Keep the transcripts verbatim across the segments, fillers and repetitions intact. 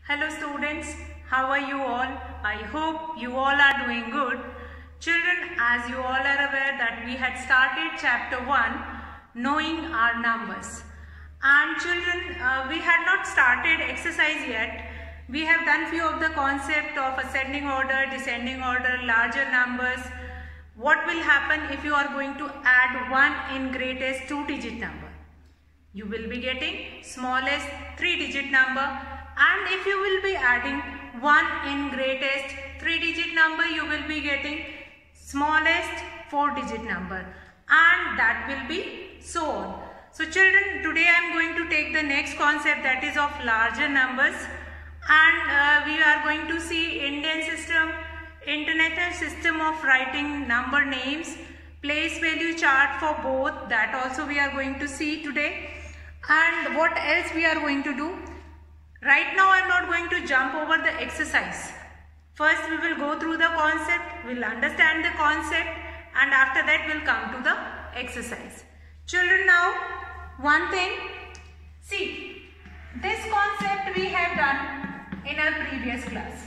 Hello students, how are you all? I hope you all are doing good. Children, as you all are aware that we had started chapter one, knowing our numbers. And children, uh, we had not started exercise yet. We have done few of the concept of ascending order, descending order, larger numbers. What will happen if you are going to add one in greatest two digit number? You will be getting smallest three digit number, and if you will be adding one in greatest three digit number, you will be getting smallest four digit number, and that will be so on. So children, today I am going to take the next concept, that is of larger numbers, and uh, we are going to see Indian system, international system of writing number names, place value chart for both, that also we are going to see today. And what else we are going to do? Right now I am not going to jump over the exercise. First we will go through the concept, we will understand the concept, and after that we will come to the exercise. Children, now one thing, see, this concept we have done in our previous class.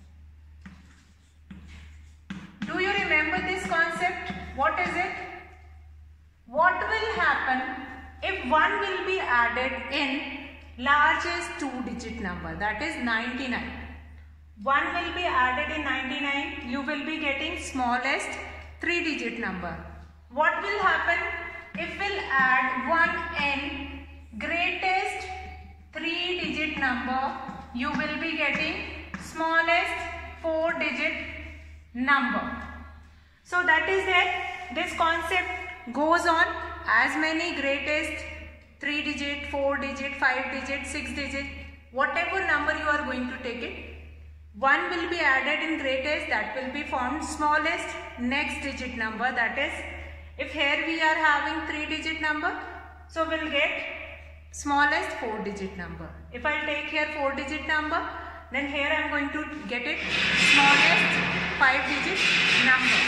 Do you remember this concept? What is it? What will happen if one will be added in largest two digit number, that is ninety-nine. one will be added in ninety-nine, you will be getting smallest three digit number. What will happen if we'll add one in greatest three digit number, you will be getting smallest four digit number. So that is that this concept goes on. As many greatest three digit, four digit, five digit, six digit, whatever number you are going to take it, one will be added in greatest, that will be formed smallest next digit number, that is, if here we are having three digit number, so we will get smallest four digit number. If I take here four digit number, then here I am going to get it smallest five digit number.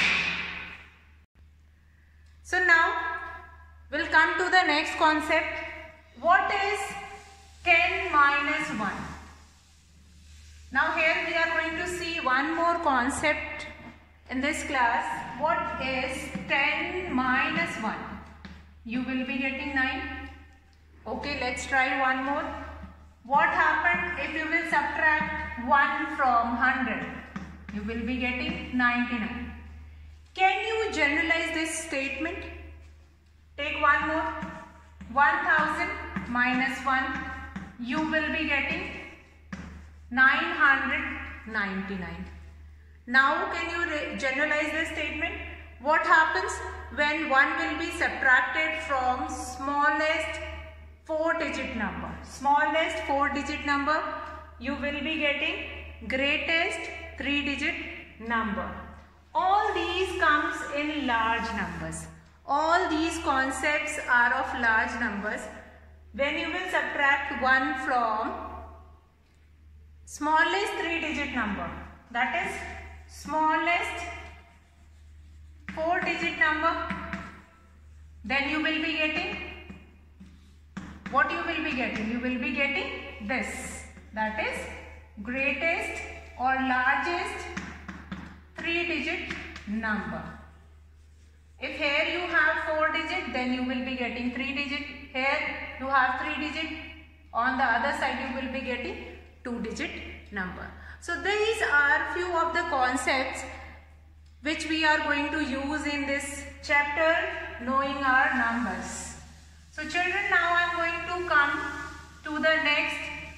So now we'll come to the next concept. What is ten minus one? Now here we are going to see one more concept in this class. What is ten minus one? You will be getting nine. Okay, let's try one more. What happened if you will subtract one from one hundred? You will be getting ninety-nine. Can you generalize this statement? Take one more. one thousand minus one. You will be getting nine hundred ninety-nine. Now can you generalize this statement? What happens when one will be subtracted from smallest four digit number? Smallest four digit number, you will be getting greatest three digit number. All these comes in large numbers. All these concepts are of large numbers. When you will subtract one from smallest three digit number, that is smallest four digit number, then you will be getting, what you will be getting? You will be getting this, that is greatest or largest three digit number. If here you have four digit, then you will be getting three digit. Here you have three digit. On the other side you will be getting two digit number. So these are few of the concepts which we are going to use in this chapter, knowing our numbers. So children, now I am going to come to the next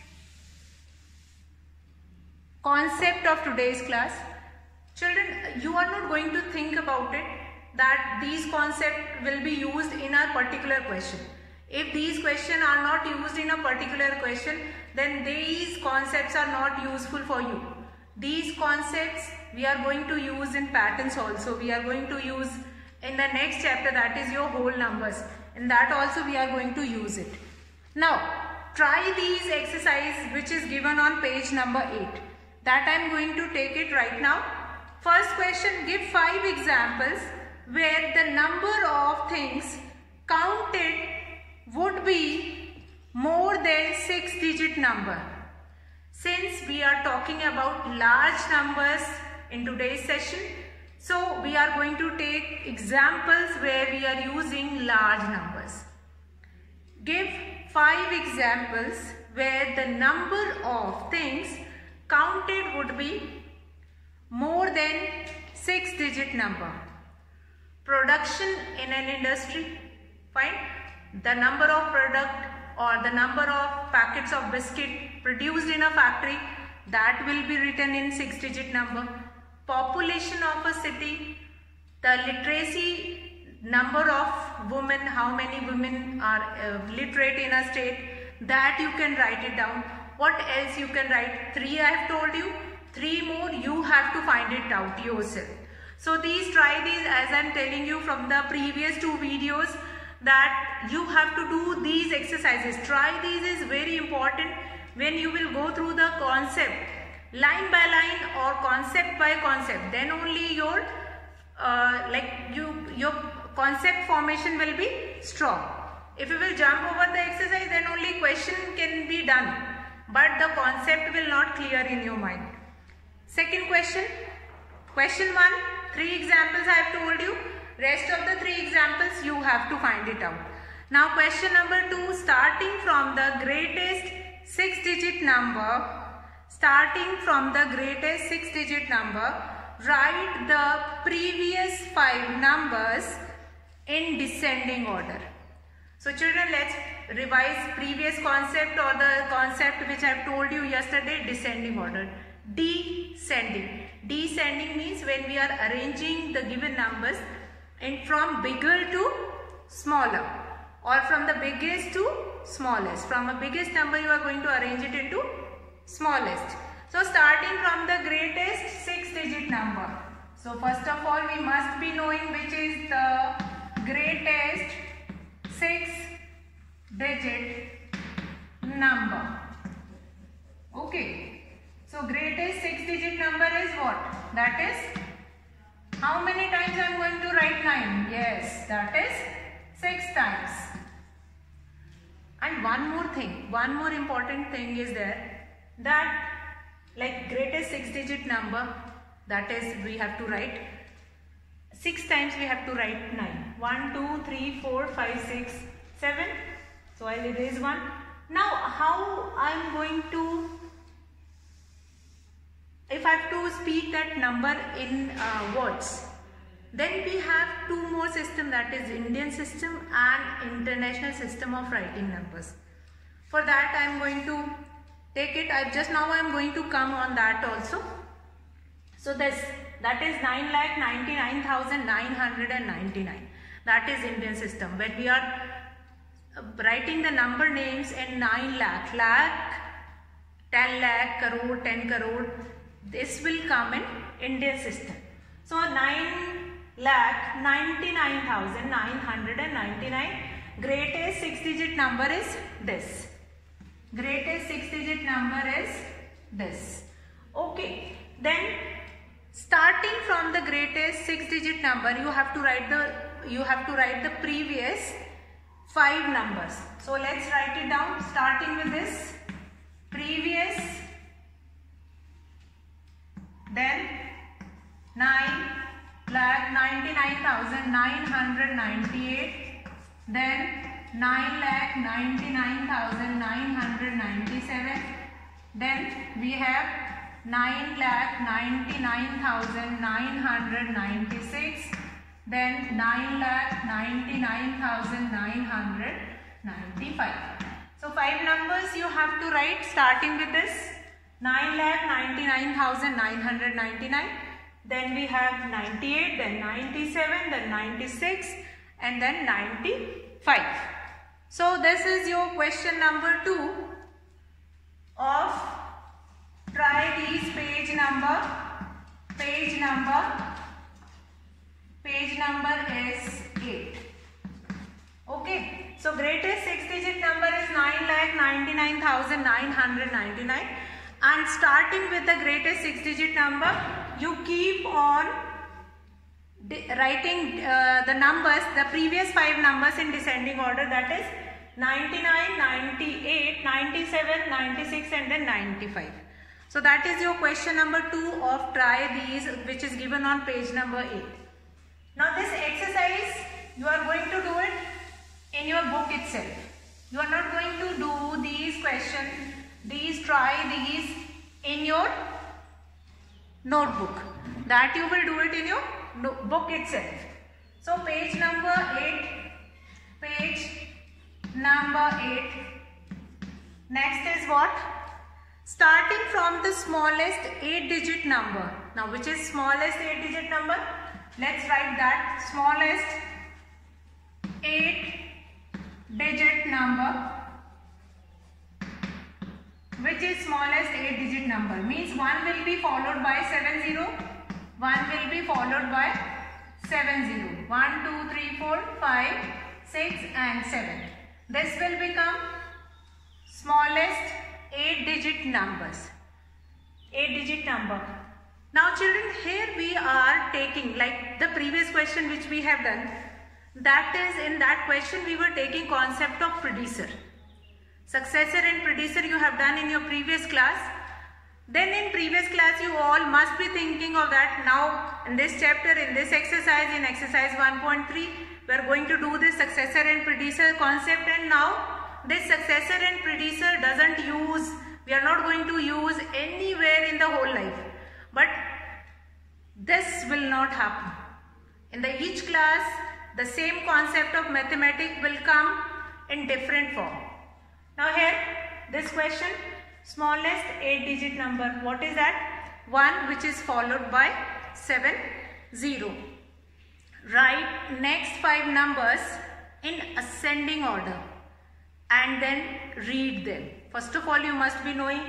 concept of today's class. Children, you are not going to think about it that these concepts will be used in a particular question. If these questions are not used in a particular question, then these concepts are not useful for you. These concepts we are going to use in patterns also. We are going to use in the next chapter, that is your whole numbers. In that also we are going to use it. Now try these exercise which is given on page number eight. That I am going to take it right now. First question, give five examples where the number of things counted would be more than six digit number. Since we are talking about large numbers in today's session, so we are going to take examples where we are using large numbers. Give five examples where the number of things counted would be more than six digit number. Production in an industry, fine. The number of product or the number of packets of biscuit produced in a factory, that will be written in six digit number. Population of a city, the literacy number of women, how many women are uh, literate in a state, that you can write it down. What else you can write? Three I have told you, three more you have to find it out yourself. So these, try these as I am telling you from the previous two videos, that you have to do these exercises. Try these is very important when you will go through the concept line by line or concept by concept. Then only your uh, like you your concept formation will be strong. If you will jump over the exercise, then only question can be done, but the concept will not clear in your mind. Second question, question one, three examples I have told you. Rest of the three examples you have to find it out. Now question number two, starting from the greatest six digit number, starting from the greatest six digit number, write the previous five numbers in descending order. So children, let's revise previous concept or the concept which I have told you yesterday, descending order. Descending. Descending means when we are arranging the given numbers and from bigger to smaller, or from the biggest to smallest. From a biggest number you are going to arrange it into smallest. So starting from the greatest six digit number. So first of all we must be knowing which is the greatest six digit number. Okay. So greatest six digit number is what? That is, how many times I am going to write nine? Yes, that is six times. And one more thing, one more important thing is there, that like greatest six digit number, that is we have to write six times, we have to write nine. one, two, three, four, five, six, seven. So I will erase one. Now how I am going to, if I have to speak that number in uh, words, then we have two more system, that is Indian system and international system of writing numbers. For that I am going to take it, I just now I am going to come on that also. So this, that is nine lakh ninety-nine thousand nine hundred ninety-nine. That is Indian system. When we are writing the number names in nine lakh, lakh, ten lakh, crore, ten crore, this will come in Indian system. So nine lakh ninety-nine thousand nine hundred ninety-nine. Greatest six digit number is this. Greatest six digit number is this. Okay. Then starting from the greatest six digit number, you have to write the you have to write the previous five numbers. So let's write it down. Starting with this previous, then nine lakh ninety-nine thousand nine hundred ninety-eight, then nine lakh ninety-nine thousand nine hundred ninety-seven, then we have nine lakh ninety-nine thousand nine hundred ninety-six, then nine lakh ninety-nine thousand nine hundred ninety-five. So five numbers you have to write starting with this nine lakh ninety-nine thousand nine hundred ninety-nine, then we have ninety-eight, then ninety-seven, then ninety-six, and then ninety-five. So this is your question number two of try these page number, page number, page number is eight. Okay, so greatest six digit number is nine lakh ninety-nine thousand nine hundred ninety-nine, and starting with the greatest six digit number, you keep on writing uh, the numbers, the previous five numbers in descending order, that is ninety-nine, ninety-eight, ninety-seven, ninety-six, and then ninety-five. So that is your question number two of try these, which is given on page number eight. Now this exercise, you are going to do it in your book itself. You are not going to do these questions, these try these in your notebook. That you will do it in your no book itself. So page number eight, page number eight. Next is what? Starting from the smallest eight digit number. Now which is smallest eight digit number? Let's write that. Smallest eight digit number. Which is smallest eight digit number? Means one will be followed by seven zero. one will be followed by seven zero. one, two, three, four, five, six and seven. This will become smallest eight digit numbers. eight digit number. Now children, here we are taking like the previous question which we have done. That is, in that question we were taking concept of predecessor. Successor and predecessor you have done in your previous class. Then in previous class you all must be thinking of that. Now in this chapter, in this exercise, in exercise one point three, we are going to do this successor and predecessor concept, and now this successor and predecessor doesn't use, we are not going to use anywhere in the whole life. But this will not happen. In the each class, the same concept of mathematics will come in different form. Now here, this question, smallest eight digit number, what is that? one, which is followed by seven, zero. Write next five numbers in ascending order and then read them. First of all, you must be knowing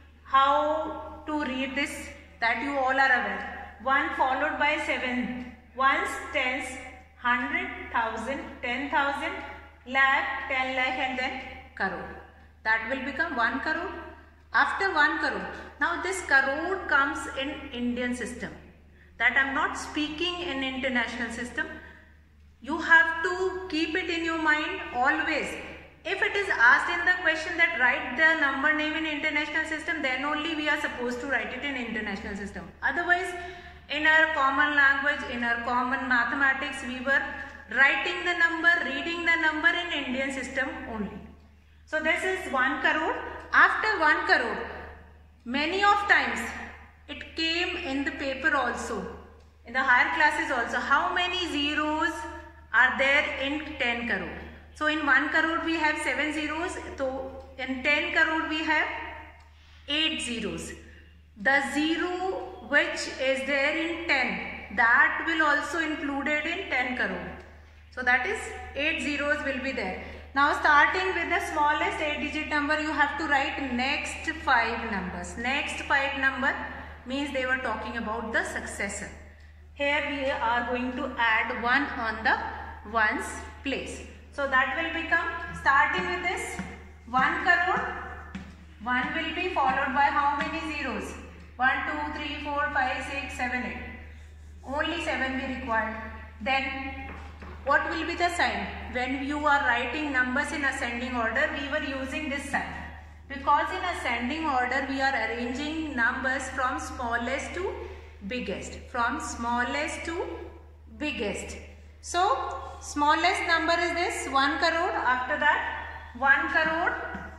how to read this, that you all are aware. one followed by seven, ones, tens, hundred, thousand, ten thousand, lakh, ten lakh and then crore. That will become one crore. After one crore, now this crore comes in Indian system. That I am not speaking in international system. You have to keep it in your mind always. If it is asked in the question that write the number name in international system, then only we are supposed to write it in international system. Otherwise, in our common language, in our common mathematics, we were writing the number, reading the number in Indian system only. So this is one crore. After one crore, many of times it came in the paper also, in the higher classes also. How many zeros are there in ten crore? So in one crore we have seven zeros. So in ten crore we have eight zeros. The zero which is there in ten, that will also included in ten crore. So that is eight zeros will be there. Now starting with the smallest eight digit number, you have to write next five numbers. Next five number means they were talking about the successor. Here we are going to add one on the ones place. So that will become, starting with this one crore, one will be followed by how many zeros? one, two, three, four, five, six, seven, eight. Only seven we required. Then what will be the sign? When you are writing numbers in ascending order, we were using this sign. Because in ascending order, we are arranging numbers from smallest to biggest. From smallest to biggest. So, smallest number is this, one crore. After that, one crore,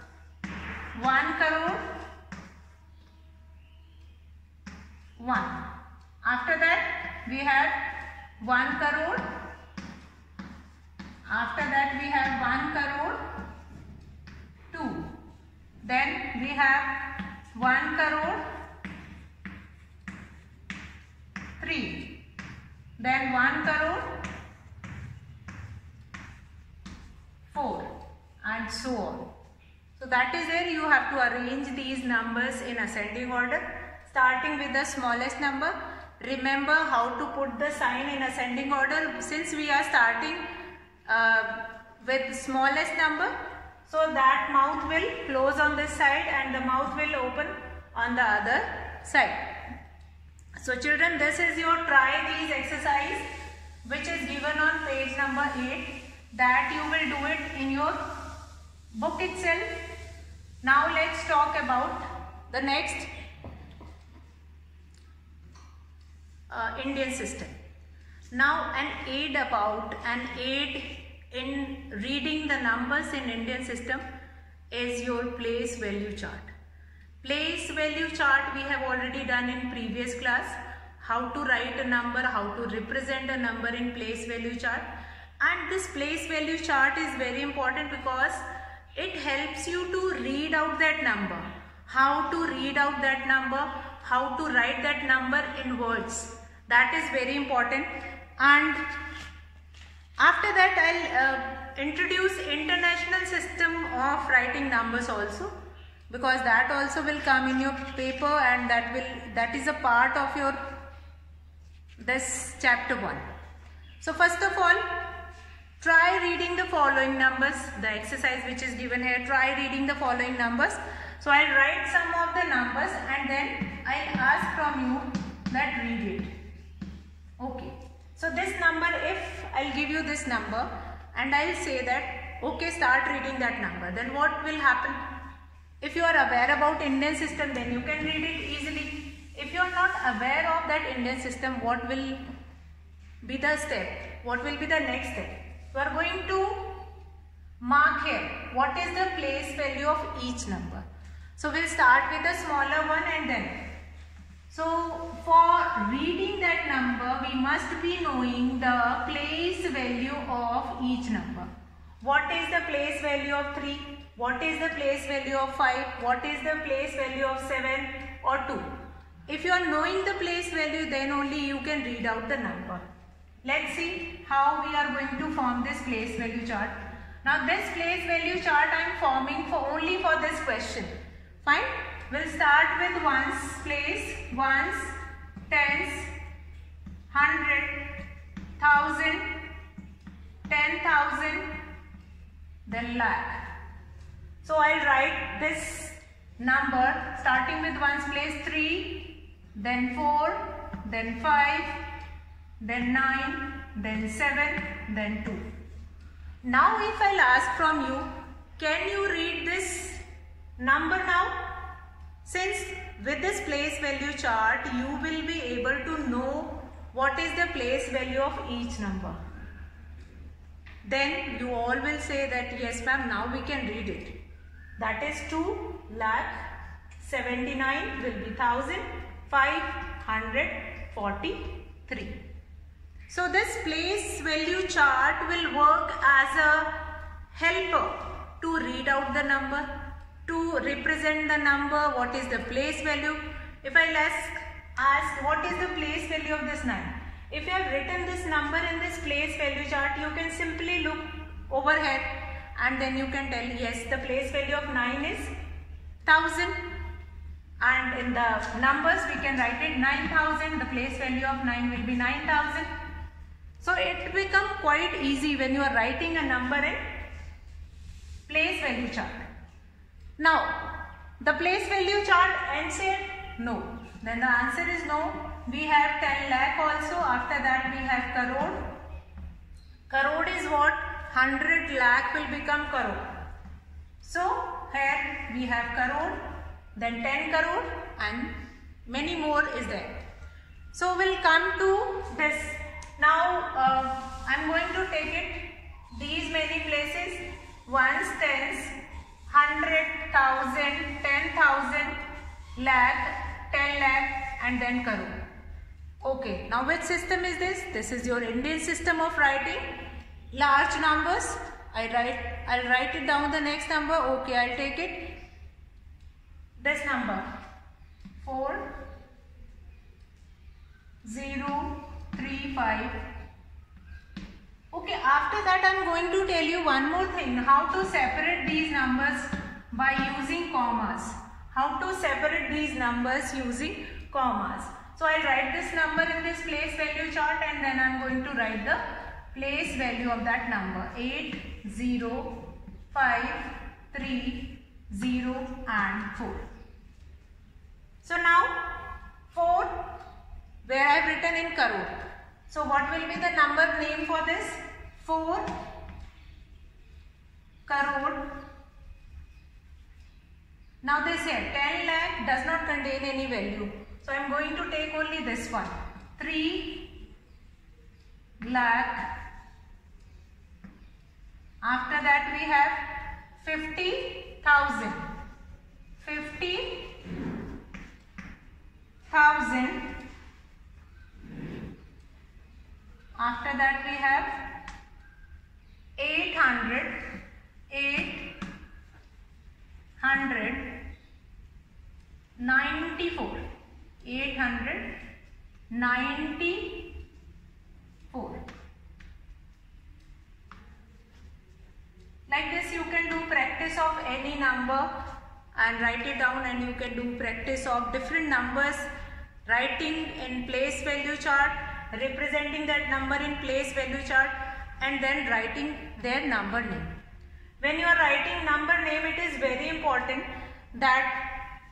one crore, one. After that, we have one crore. After that, we have one crore, two. Then we have one crore, three. Then one crore, four, and so on. So that is where you have to arrange these numbers in ascending order, starting with the smallest number. Remember how to put the sign in ascending order. Since we are starting uh, with smallest number, so that mouth will close on this side and the mouth will open on the other side. So children, this is your try these exercise which is given on page number eight, that you will do it in your book itself. Now let's talk about the next uh, Indian system. Now an aid about, an aid in reading the numbers in Indian system is your place value chart. Place value chart we have already done in previous class. How to write a number, how to represent a number in place value chart. And this place value chart is very important because it helps you to read out that number. How to read out that number, how to write that number in words. That is very important. And after that I'll uh, introduce international system of writing numbers also, because that also will come in your paper, and that will that is a part of your this chapter one. So first of all, try reading the following numbers. The exercise which is given here, try reading the following numbers. So I'll write some of the numbers and then I'll ask from you that read it. Okay. So this number, if I'll give you this number and I'll say that okay, start reading that number, then what will happen? If you are aware about Indian system, then you can read it easily. If you are not aware of that Indian system, what will be the step? What will be the next step? You are going to mark here what is the place value of each number. So we'll start with the smaller one and then. So for reading that number, we must be knowing the place value of each number. What is the place value of three? What is the place value of five? What is the place value of seven or two? If you are knowing the place value, then only you can read out the number. Let's see how we are going to form this place value chart. Now this place value chart I am forming for only for this question. Fine. We'll start with ones place, ones, tens, hundred, thousand, ten thousand, then lakh. So I'll write this number starting with ones place three, then four, then five, then nine, then seven, then two. Now if I'll ask from you, can you read this number now? Since with this place value chart, you will be able to know what is the place value of each number. Then you all will say that yes ma'am, now we can read it. That is two lakh seventy-nine will be one thousand five hundred forty-three. So this place value chart will work as a helper to read out the number, to represent the number, what is the place value. If I ask, ask what is the place value of this nine? If you have written this number in this place value chart, you can simply look over here and then you can tell yes, the place value of nine is one thousand, and in the numbers we can write it nine thousand, the place value of nine will be nine thousand. So it becomes quite easy when you are writing a number in place value chart. Now, the place value chart ends here? No. Then the answer is no. We have ten lakh also. After that we have crore. Crore is what? one hundred lakh will become crore. So, here we have crore, then ten crore and many more is there. So, we'll come to this. Now, uh, I am going to take it these many places. Ones, tens, hundred, thousand, ten thousand, lakh, ten lakh and then crore. Okay, now which system is this? This is your Indian system of writing large numbers. I write, I'll write it down the next number. Okay, I'll take it. This number four zero three five. Okay, after that I am going to tell you one more thing, how to separate these numbers by using commas. How to separate these numbers using commas. So I'll write this number in this place value chart and then I'm going to write the place value of that number. eight, zero, five, three, zero and four. So now four, where I have written in crore. So what will be the number name for this? four crore. Now they say ten lakh does not contain any value. So I am going to take only this one. three lakh. After that we have fifty thousand. fifty thousand. After that we have eight hundred. eight hundred ninety-four. eight hundred ninety-four. Like this you can do practice of any number and write it down, and you can do practice of different numbers, writing in place value chart, representing that number in place value chart, and then writing their number name. When you are writing number name, it is very important that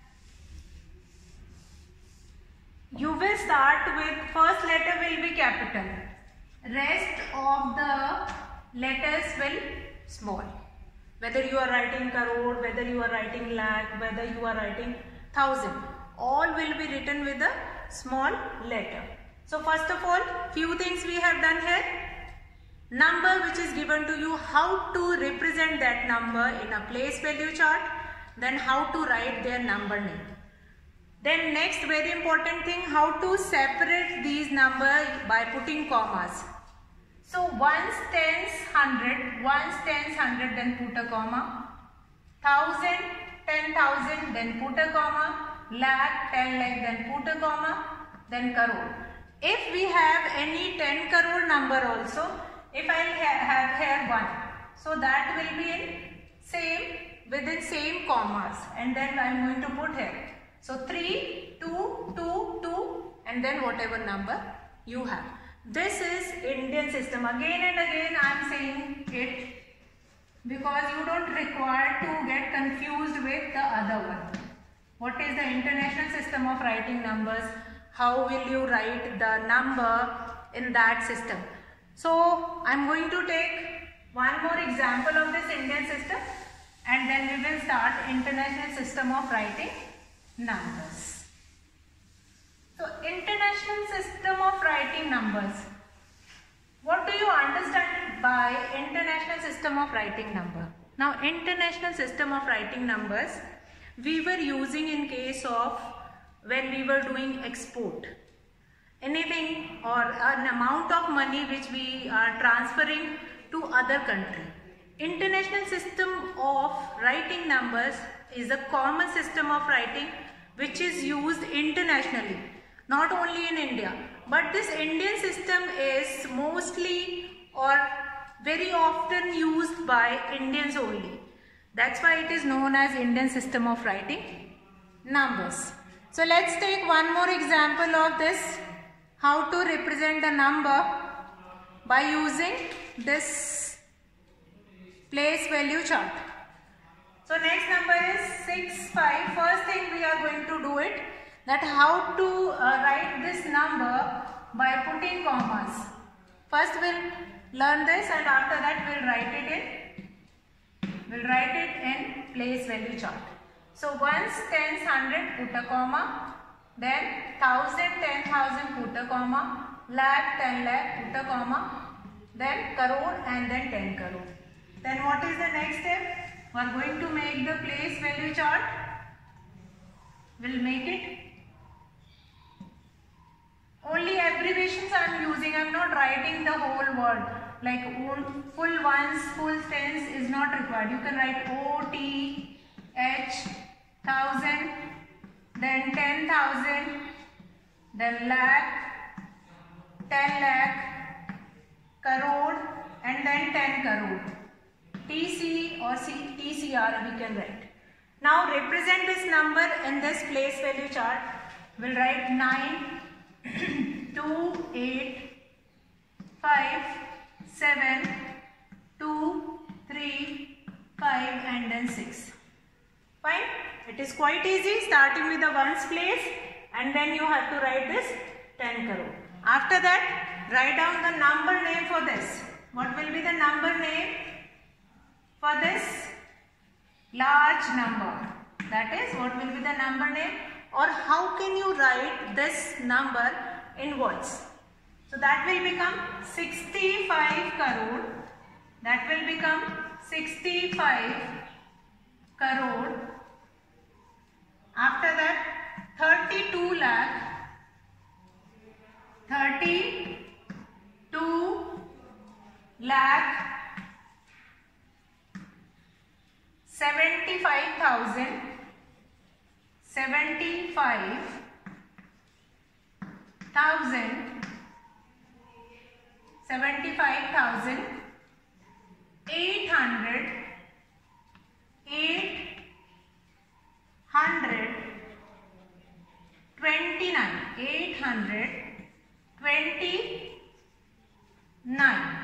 you will start with first letter will be capital, rest of the letters will small. Whether you are writing crore, whether you are writing lakh, whether you are writing thousand, all will be written with a small letter. So first of all, few things we have done here. Number which is given to you, how to represent that number in a place value chart, then how to write their number name. Then next very important thing, how to separate these numbers by putting commas. So ones, tens, hundred, ones, tens, hundred, then put a comma. Thousand, ten thousand, then put a comma. Lakh, ten lakh, then put a comma. Then crore. If we have any ten crore number also, if I ha have here one, so that will be in same within same commas, and then I am going to put here. So three, two, two, two, and then whatever number you have. This is Indian system. Again and again I am saying it because you don't require to get confused with the other one. What is the international system of writing numbers? How will you write the number in that system? So I am going to take one more example of this Indian system, and then we will start international system of writing numbers. So international system of writing numbers. What do you understand by international system of writing number? Now international system of writing numbers we were using in case of when we were doing export. Anything or an amount of money which we are transferring to other country. International system of writing numbers is a common system of writing which is used internationally, not only in India. But this Indian system is mostly or very often used by Indians only. That's why it is known as Indian system of writing numbers. So let's take one more example of this. How to represent a number by using this place value chart. So next number is six five. First thing we are going to do it, that how to uh, write this number by putting commas. First we'll learn this, and after that we'll write it in, we'll write it in place value chart. So ones, tens, hundred, put a comma. Then thousand, ten thousand, put a comma. Lakh, ten lakh, put a comma. Then crore, and then ten crore. Then what is the next step? We are going to make the place value chart. We'll make it. Only abbreviations I am using. I am not writing the whole word. Like full ones, full tens is not required. You can write O, T, H, thousand, then ten thousand, then lakh, ten lakh, crore, and then ten crore. T C or C, T C R we can write. Now represent this number in this place value chart. We'll write nine, two, eight, five, seven, two, three, five, and then six. Fine. It is quite easy, starting with the ones place, and then you have to write this ten crore. After that, write down the number name for this. What will be the number name for this large number? That is, what will be the number name, or how can you write this number in words. So that will become sixty-five crore. That will become sixty-five crore. After that, thirty-two lakh. thirty-two lakh. seventy-five thousand. seventy-five thousand. seventy-five thousand. eight hundred. eight hundred. twenty-nine. eight hundred twenty-nine.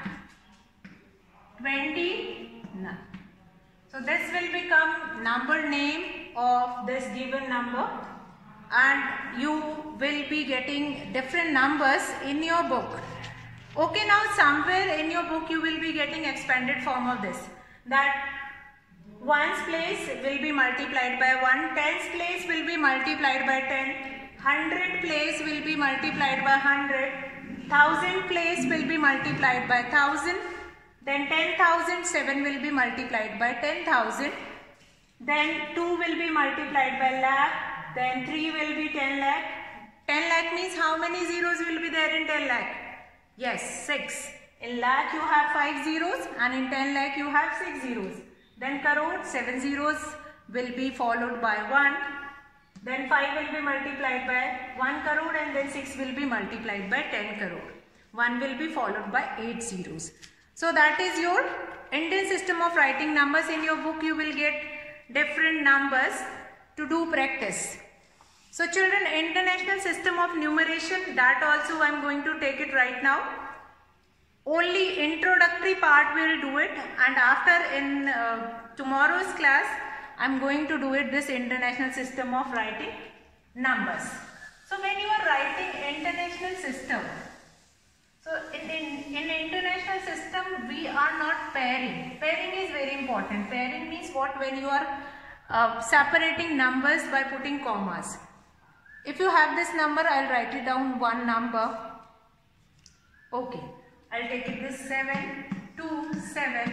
twenty-nine. So this will become number name of this given number, and you will be getting different numbers in your book. Okay, now somewhere in your book you will be getting expanded form of this. That ones place will be multiplied by one, tens place will be multiplied by ten, hundred place will be multiplied by hundred, thousand place will be multiplied by thousand, then ten thousand seven will be multiplied by ten thousand, then two will be multiplied by lakh, then three will be ten lakh. ten lakh means how many zeros will be there in ten lakh? Yes, six. In lakh you have five zeros and in ten lakh you have six zeros. Then crore, seven zeros will be followed by one. Then five will be multiplied by one crore and then six will be multiplied by ten crore. one will be followed by eight zeros. So that is your Indian system of writing numbers. In your book you will get different numbers to do practice. So children, international system of numeration, that also I am going to take it right now. Only introductory part we will do it, and after in uh, tomorrow's class I am going to do it this international system of writing numbers. So when you are writing international system, so in, in, in international system we are not pairing. Pairing is very important. Pairing means what? When you are uh, separating numbers by putting commas. If you have this number, I will write it down one number. Okay, I will take it this seven two seven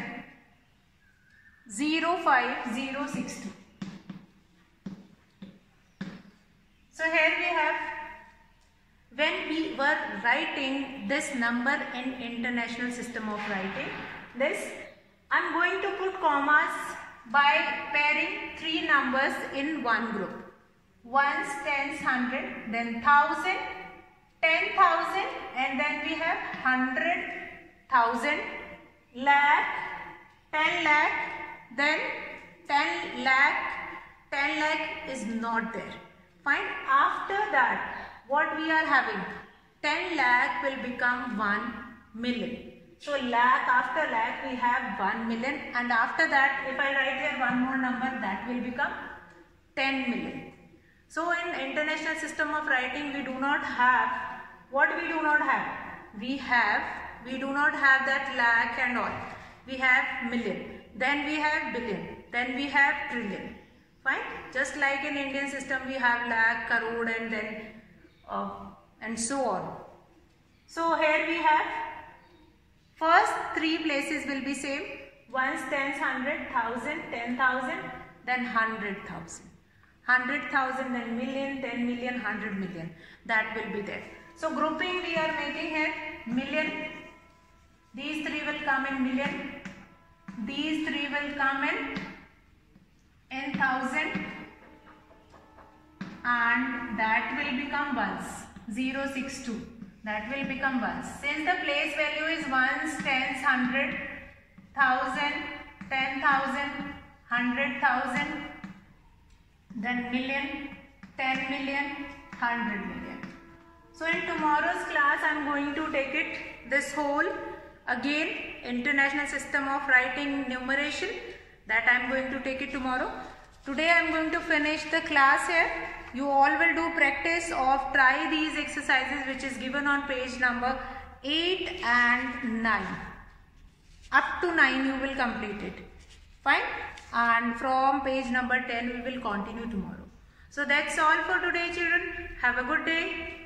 zero five zero six two. So here we have, when we were writing this number in international system of writing, this I am going to put commas by pairing three numbers in one group. Ones, tens, hundred, then thousand, ten thousand, and then we have hundred thousand, lakh, ten lakh, then ten lakh, ten lakh is not there. Fine. After that, what we are having? ten lakh will become one million. So lakh after lakh we have one million, and after that if I write here one more number, that will become ten million. So in international system of writing we do not have, what we do not have? We have, we do not have that lakh and all. We have million, then we have billion, then we have trillion. Fine. Just like in Indian system we have lakh, crore, and then uh, and so on. So here we have, first three places will be same. Ones, tens, hundred, thousand, ten thousand, then hundred thousand. Hundred thousand, then million, ten million, hundred million. That will be there. So grouping we are making here, million. These three will come in million. These three will come in in thousand, and that will become ones. zero six two. That will become ones. Since the place value is ones, tens, hundred, thousand, ten thousand, hundred thousand, then million, ten million, hundred million. So in tomorrow's class I am going to take it this whole again international system of writing numeration, that I am going to take it tomorrow. Today I am going to finish the class here. You all will do practice of try these exercises which is given on page number eight and nine. Up to nine you will complete it. Fine. And from page number ten we will continue tomorrow. So that's all for today children. Have a good day.